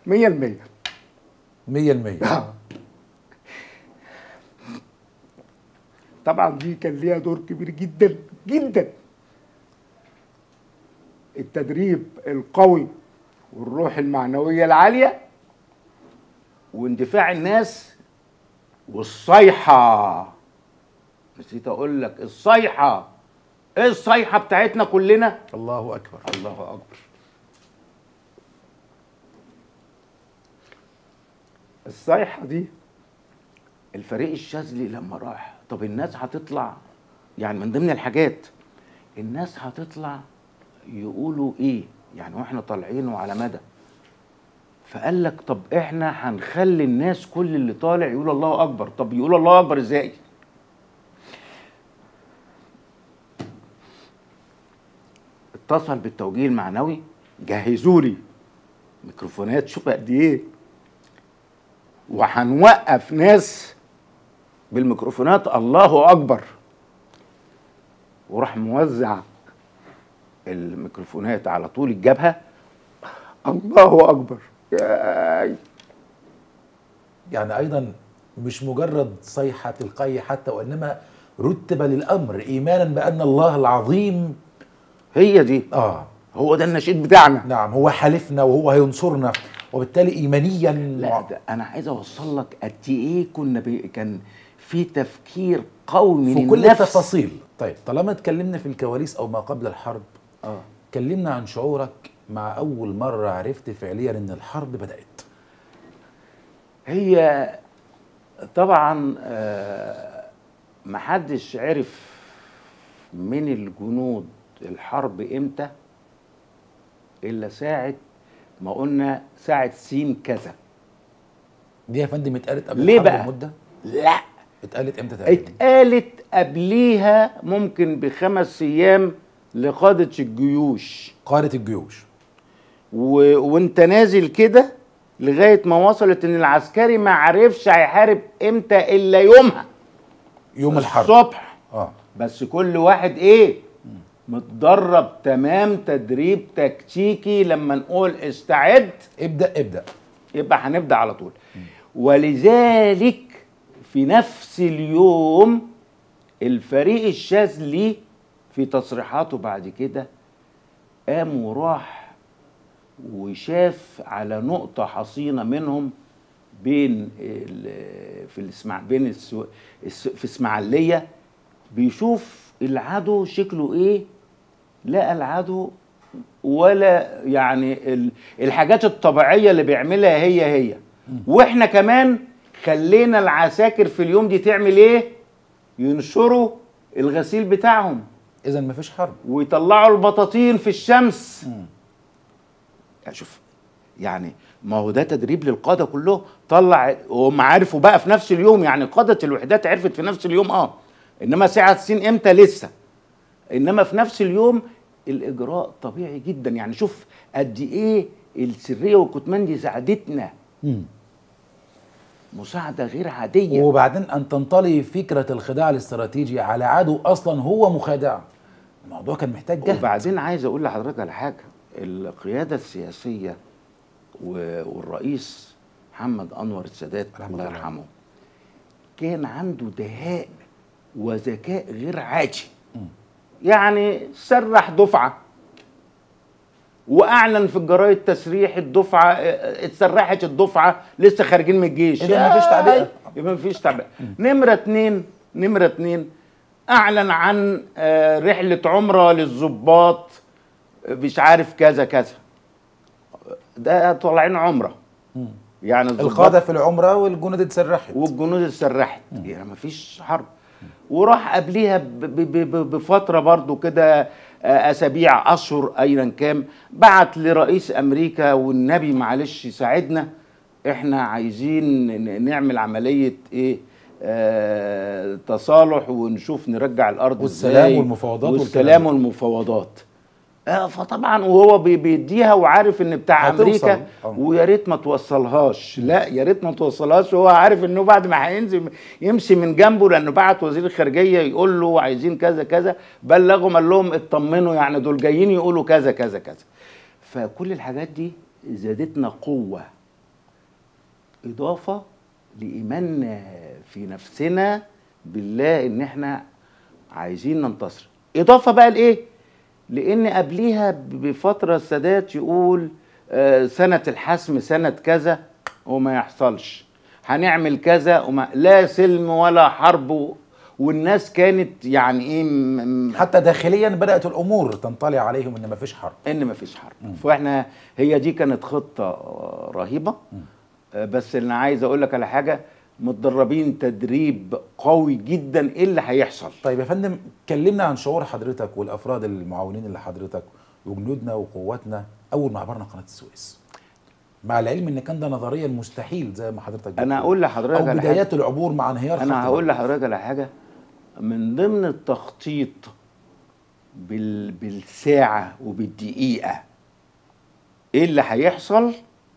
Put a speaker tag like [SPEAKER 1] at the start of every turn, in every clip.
[SPEAKER 1] 100%.
[SPEAKER 2] 100%.
[SPEAKER 1] طبعا دي كان ليها دور كبير جدا جدا. التدريب القوي والروح المعنوية العالية واندفاع الناس والصيحة. نسيت اقول لك الصيحة. ايه الصيحة بتاعتنا كلنا؟
[SPEAKER 2] الله اكبر.
[SPEAKER 1] الله اكبر. الصيحة دي الفريق الشاذلي لما راح، طب الناس هتطلع يعني من ضمن الحاجات، الناس هتطلع يقولوا ايه يعني واحنا طالعين وعلى مدى، فقال لك طب احنا هنخلي الناس كل اللي طالع يقول الله اكبر. طب يقول الله اكبر ازاي؟ اتصل بالتوجيه المعنوي، جهزوا لي ميكروفونات، شوف قد ايه، وهنوقف ناس بالميكروفونات الله اكبر. وراح موزع الميكروفونات على طول الجبهه، الله اكبر.
[SPEAKER 2] يعني ايضا مش مجرد صيحه تلقائيه حتى، وانما رتب للامر ايمانا بان الله العظيم.
[SPEAKER 1] هي دي هو ده النشيد بتاعنا.
[SPEAKER 2] نعم، هو حلفنا وهو هينصرنا، وبالتالي ايمانيا.
[SPEAKER 1] لا ده انا عايز اوصل لك قد ايه كان في تفكير قوي من
[SPEAKER 2] في كل
[SPEAKER 1] النفس.
[SPEAKER 2] التفاصيل. طيب طالما اتكلمنا في الكواليس او ما قبل الحرب، كلمنا عن شعورك مع اول مره عرفت فعليا ان الحرب بدات.
[SPEAKER 1] هي طبعا محدش عرف من الجنود الحرب امتى الا ساعه ما قلنا ساعه سين كذا.
[SPEAKER 2] دي يا فندم اتقالت قبل
[SPEAKER 1] ليه
[SPEAKER 2] الحرب
[SPEAKER 1] بقى؟
[SPEAKER 2] بمده؟
[SPEAKER 1] لا،
[SPEAKER 2] اتقالت امتى تقريبا؟
[SPEAKER 1] اتقالت قبليها ممكن ب5 ايام لقادة الجيوش.
[SPEAKER 2] قادة الجيوش.
[SPEAKER 1] وانت نازل كده لغاية ما وصلت ان العسكري ما عرفش هيحارب امتى الا يومها،
[SPEAKER 2] يوم الحرب
[SPEAKER 1] الصبح. بس كل واحد ايه متدرب تمام تدريب تكتيكي. لما نقول استعد
[SPEAKER 2] ابدأ
[SPEAKER 1] يبقى هنبدأ على طول. ولذلك في نفس اليوم الفريق الشاذلي في تصريحاته بعد كده قام وراح وشاف على نقطة حصينة منهم بين في اسماعيلية، بيشوف العدو شكله ايه. لقى العدو ولا يعني الحاجات الطبيعية اللي بيعملها هي واحنا كمان خلينا العساكر في اليوم دي تعمل ايه؟ ينشروا الغسيل بتاعهم.
[SPEAKER 2] اذا مفيش حرب،
[SPEAKER 1] ويطلعوا البطاطين في الشمس. يعني شوف، يعني ما هو ده تدريب للقادة كله. طلع وهم عرفوا بقى في نفس اليوم، يعني قادة الوحدات عرفت في نفس اليوم انما ساعة سين امتى لسه، انما في نفس اليوم الاجراء طبيعي جدا. يعني شوف قد ايه السرية والكتمان دي ساعدتنا مساعدة غير عادية.
[SPEAKER 2] وبعدين ان تنطلي فكرة الخداع الاستراتيجي على عدو اصلا هو مخادع، الموضوع كان محتاج جهد.
[SPEAKER 1] وبعدين عايز اقول لحضرتك على حاجة، القيادة السياسية والرئيس محمد أنور السادات الله يرحمه كان عنده دهاء وذكاء غير عادي. يعني سرح دفعة واعلن في الجرايد تسريح الدفعه، اتسرحت الدفعه لسه خارجين من الجيش.
[SPEAKER 2] اذا ما فيش تعبئه،
[SPEAKER 1] يبقى ما فيش تعبئه. نمره اتنين اعلن عن رحله عمره للضباط مش عارف كذا كذا، ده طالعين عمره. يعني
[SPEAKER 2] القاده في العمره والجنود
[SPEAKER 1] اتسرحت يعني ما فيش حرب. وراح قبليها بفتره برضو كده اسابيع اشهر ايا كان بعت لرئيس امريكا والنبي معلش ساعدنا، احنا عايزين نعمل عمليه ايه تصالح ونشوف نرجع الارض
[SPEAKER 2] والسلام
[SPEAKER 1] والمفاوضات فطبعا وهو بيديها وعارف ان بتاع امريكا ويا ريت ما توصلهاش. لا يا ريت ما توصلهاش، وهو عارف انه بعد ما هينزل يمشي من جنبه، لانه بعت وزير الخارجيه يقول له عايزين كذا كذا، بلغهم قال لهم اطمنوا يعني دول جايين يقولوا كذا كذا كذا. فكل الحاجات دي زادتنا قوه اضافه لايماننا في نفسنا بالله ان احنا عايزين ننتصر. اضافه بقى لايه؟ لان قبليها بفتره السادات يقول سنه الحسم سنه كذا وما يحصلش، هنعمل كذا لا سلم ولا حرب، والناس كانت يعني ايه
[SPEAKER 2] حتى داخليا بدات الامور تنطلي عليهم ان مفيش حرب،
[SPEAKER 1] ان مفيش حرب. فاحنا هي دي كانت خطه رهيبه. بس اللي عايز اقول لك على حاجه، متدربين تدريب قوي جدا. ايه اللي هيحصل؟
[SPEAKER 2] طيب يا فندم، كلمنا عن شعور حضرتك والافراد المعاونين اللي حضرتك وجنودنا وقواتنا اول ما عبرنا قناه السويس، مع العلم ان كان ده نظريا مستحيل زي ما حضرتك بتقول.
[SPEAKER 1] انا هقول لحضرتك
[SPEAKER 2] او
[SPEAKER 1] على
[SPEAKER 2] بدايات
[SPEAKER 1] حاجه.
[SPEAKER 2] العبور مع انهيار
[SPEAKER 1] انا
[SPEAKER 2] خط
[SPEAKER 1] هقول
[SPEAKER 2] الرباط.
[SPEAKER 1] لحضرتك على حاجه من ضمن التخطيط بالساعه وبالدقيقه. ايه اللي هيحصل؟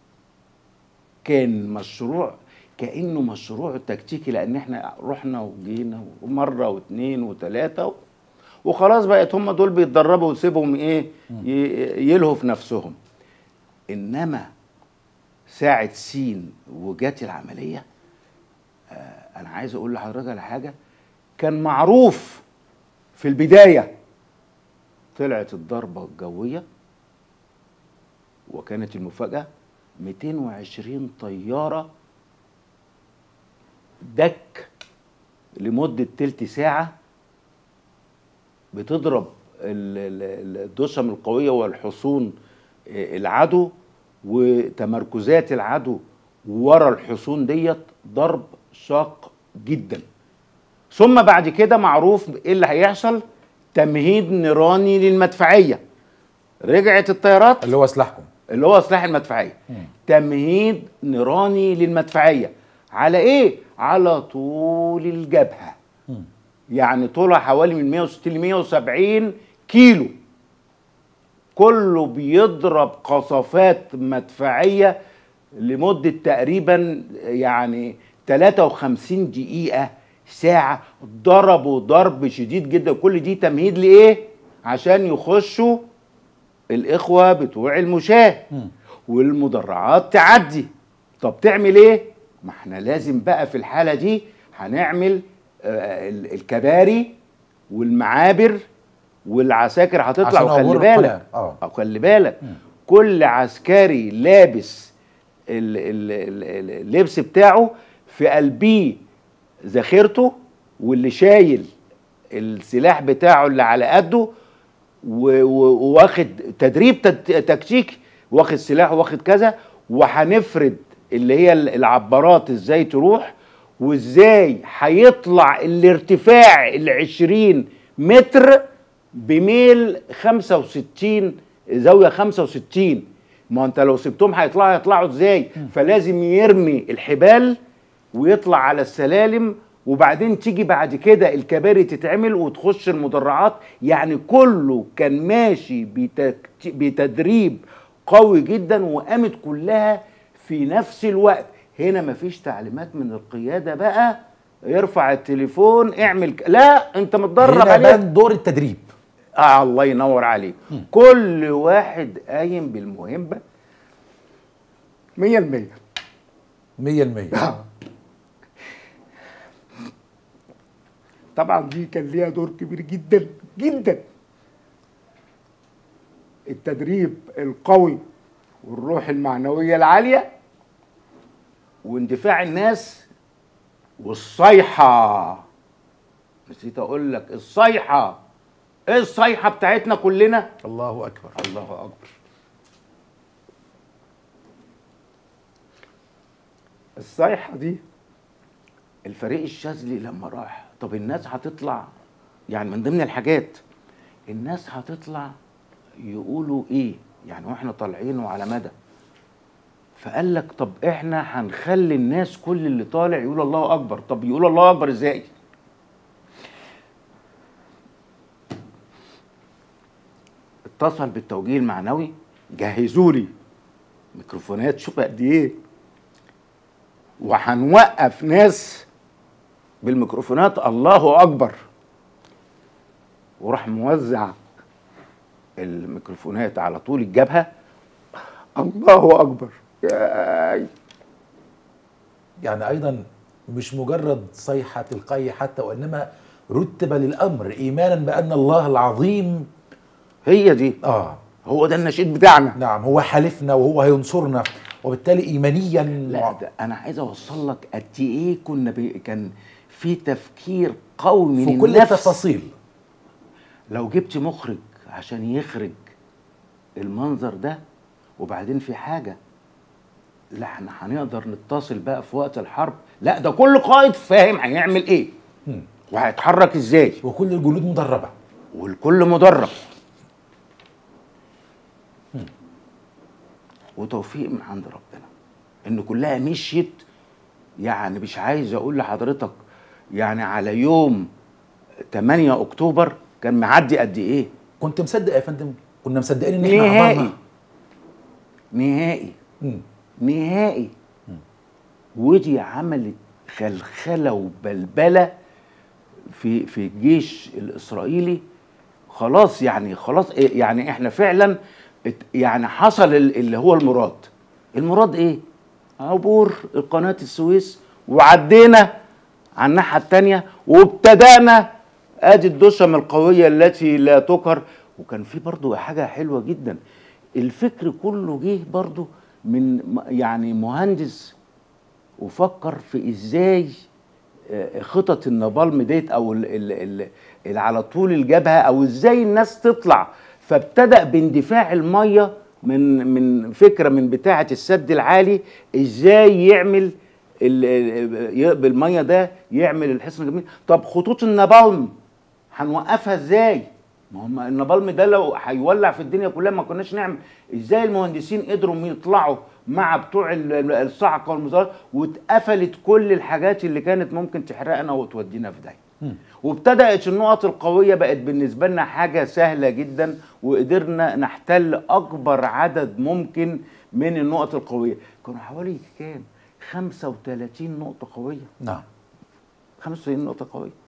[SPEAKER 1] كان مشروع كانه مشروع تكتيكي، لان احنا رحنا وجينا مره واثنين وثلاثه وخلاص بقت هم دول بيتدربوا وسيبهم ايه يلهوا في نفسهم. انما ساعة سين وجات العملية، انا عايز اقول لحضرتك على حاجة. كان معروف في البداية، طلعت الضربة الجوية وكانت المفاجأة 220 طيارة دك لمدة تلت ساعة بتضرب الدشم القوية والحصون العدو وتمركزات العدو ورا الحصون ديت، ضرب شاق جدا. ثم بعد كده معروف ايه اللي هيحصل، تمهيد نيراني للمدفعية. رجعت الطيارات
[SPEAKER 2] اللي هو سلاحكم،
[SPEAKER 1] اللي هو سلاح المدفعية. تمهيد نيراني للمدفعية على ايه؟ على طول الجبهة. يعني طولها حوالي من 160 ل 170 كيلو، كله بيضرب قصفات مدفعية لمدة تقريبا يعني 53 دقيقة ساعة. ضربوا ضرب شديد جدا. كل دي تمهيد لإيه؟ عشان يخشوا الإخوة بتوع المشاة والمدرعات تعدي. طب تعمل إيه؟ ما احنا لازم بقى في الحالة دي هنعمل الكباري والمعابر والعساكر هتطلع. وخلي بالك خلي بالك كل عسكري لابس اللبس بتاعه في قلبيه ذخيرته، واللي شايل السلاح بتاعه اللي على قده وواخد تدريب تكتيكي، واخد سلاح واخد كذا. وهنفرد اللي هي العبارات ازاي تروح، وازاي هيطلع الارتفاع 20 متر بميل 65 زاويه 65. ما انت لو سبتهم هيطلعوا ازاي؟ فلازم يرمي الحبال ويطلع على السلالم، وبعدين تيجي بعد كده الكباري تتعمل وتخش المدرعات. يعني كله كان ماشي بتدريب قوي جدا، وقامت كلها في نفس الوقت. هنا مفيش تعليمات من القيادة بقى يرفع التليفون اعمل لا، انت متدرب عليه.
[SPEAKER 2] هنا بان دور التدريب.
[SPEAKER 1] الله ينور عليك. كل واحد قايم بالمهمة 100%.
[SPEAKER 2] 100%.
[SPEAKER 1] طبعا دي كان ليها دور كبير جدا جدا. التدريب القوي والروح المعنوية العالية واندفاع الناس والصيحة. نسيت اقول لك الصيحة. ايه الصيحة بتاعتنا كلنا؟
[SPEAKER 2] الله اكبر،
[SPEAKER 1] الله اكبر. الصيحة دي الفريق الشاذلي لما راح، طب الناس هتطلع يعني من ضمن الحاجات الناس هتطلع يقولوا ايه يعني واحنا طالعين وعلى مدى. فقال لك طب احنا هنخلي الناس كل اللي طالع يقول الله اكبر. طب يقول الله اكبر ازاي؟ اتصل بالتوجيه المعنوي، جهزوا لي ميكروفونات، شوف قد ايه، وهنوقف ناس بالميكروفونات الله اكبر. وراح موزع الميكروفونات على طول الجبهه، الله اكبر.
[SPEAKER 2] يعني ايضا مش مجرد صيحه تلقائيه حتى، وانما رتب للامر ايمانا بان الله العظيم.
[SPEAKER 1] هي دي، هو ده النشيد بتاعنا.
[SPEAKER 2] نعم، هو حالفنا وهو هينصرنا، وبالتالي ايمانيا.
[SPEAKER 1] لا ده انا عايز اوصل لك قد ايه كان في تفكير قوي من
[SPEAKER 2] في كل
[SPEAKER 1] النفس.
[SPEAKER 2] التفاصيل.
[SPEAKER 1] لو جبت مخرج عشان يخرج المنظر ده، وبعدين في حاجه، لا احنا هنقدر نتصل بقى في وقت الحرب، لا ده كل قائد فاهم هيعمل ايه وهيتحرك ازاي،
[SPEAKER 2] وكل الجنود مدربه،
[SPEAKER 1] والكل مدرب، وتوفيق من عند ربنا ان كلها مشيت. يعني مش عايز اقول لحضرتك يعني على يوم 8 اكتوبر كان معدي قد ايه.
[SPEAKER 2] كنت مصدق يا فندم؟ كنا مصدقين ان احنا
[SPEAKER 1] نهائي
[SPEAKER 2] عبرنا.
[SPEAKER 1] نهائي نهائي. ودي عملت خلخله وبلبله في الجيش الاسرائيلي. خلاص يعني احنا فعلا يعني حصل اللي هو المراد ايه؟ عبور قناة السويس، وعدينا على الناحية التانية، وابتدأنا ادي الدشم القوية التي لا تقهر. وكان في برضو حاجة حلوة جدا، الفكر كله جه برضو من يعني مهندس وفكر في ازاي خطط النابالم ديت او اللي على طول الجبهه، او ازاي الناس تطلع. فابتدأ باندفاع الميه من فكره من بتاعه السد العالي، ازاي يعمل بالميه ده يعمل الحصن الجميل. طب خطوط النابالم هنوقفها ازاي؟ ما هم النابالم ده لو هيولع في الدنيا كلها ما كناش نعمل. ازاي المهندسين قدروا يطلعوا مع بتوع الصعقه والمظاهرات، واتقفلت كل الحاجات اللي كانت ممكن تحرقنا وتودينا في داهيه. وابتدأت النقط القويه بقت بالنسبه لنا حاجه سهله جدا، وقدرنا نحتل اكبر عدد ممكن من النقط القويه. كانوا حوالي كام؟ 35 نقطه قويه.
[SPEAKER 2] نعم،
[SPEAKER 1] 35 نقطه قويه.